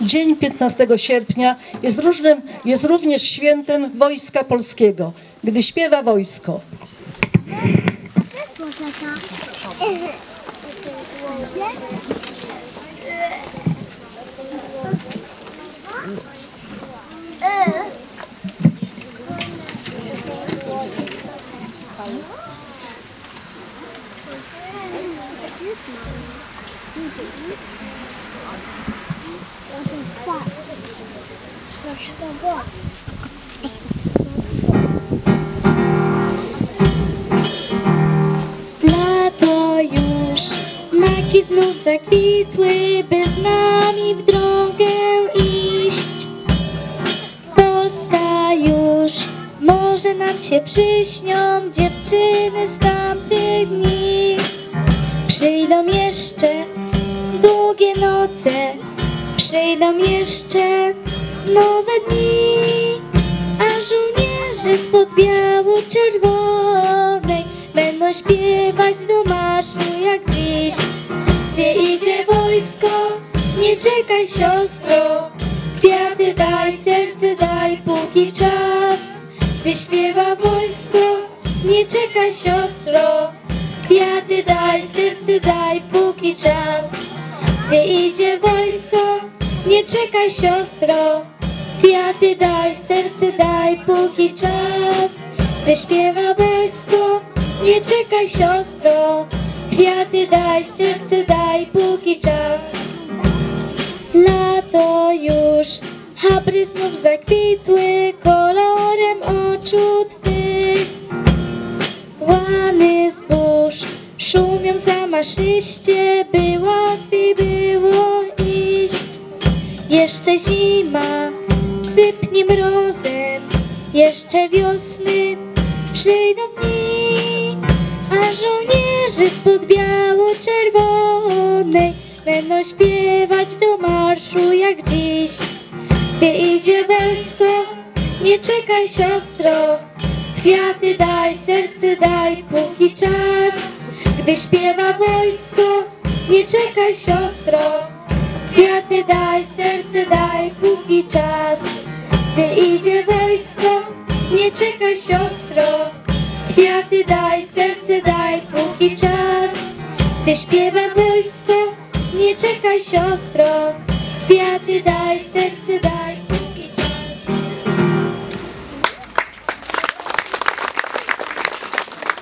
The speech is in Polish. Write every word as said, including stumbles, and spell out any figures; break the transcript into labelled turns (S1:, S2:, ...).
S1: Dzień piętnastego sierpnia jest, różnym, jest również świętem Wojska Polskiego, gdy śpiewa wojsko.
S2: Lato już, maki znów zakwitły, by z nami w drogę iść. Polska już może nam się przyśnią dziewczyny z tamtych dni. Przyjdą jeszcze długie noce, przyjdą jeszcze nowe dni, a żołnierze spod biało-czerwonej będą śpiewać do marszu jak dziś. Gdzie idzie wojsko, nie czekaj siostro, kwiaty daj, serce daj, póki czas. Gdy śpiewa wojsko, nie czekaj siostro, kwiaty daj, serce daj, póki czas. Gdy idzie wojsko, nie czekaj siostro, kwiaty daj, serce daj, póki czas. Gdy śpiewa wojsko, nie czekaj siostro, kwiaty daj, serce daj, póki czas. Lato już, habry znów zakwitły kolorem oczu twych. Łany zbóż szumią zamaszyście, by łatwiej było iść. Jeszcze zima sypnie mrozem, jeszcze wiosny przyjdą dni, a żołnierze spod biało-czerwonej będą śpiewać do marszu jak dziś. Gdy idzie wojsko, nie czekaj siostro, kwiaty daj, serce daj, póki czas. Gdy śpiewa wojsko, nie czekaj siostro, kwiaty daj, serce daj, póki czas. Gdy idzie wojsko, nie czekaj siostro, kwiaty daj, serce daj, póki czas. Gdy śpiewa wojsko, nie czekaj siostro, kwiaty daj, serce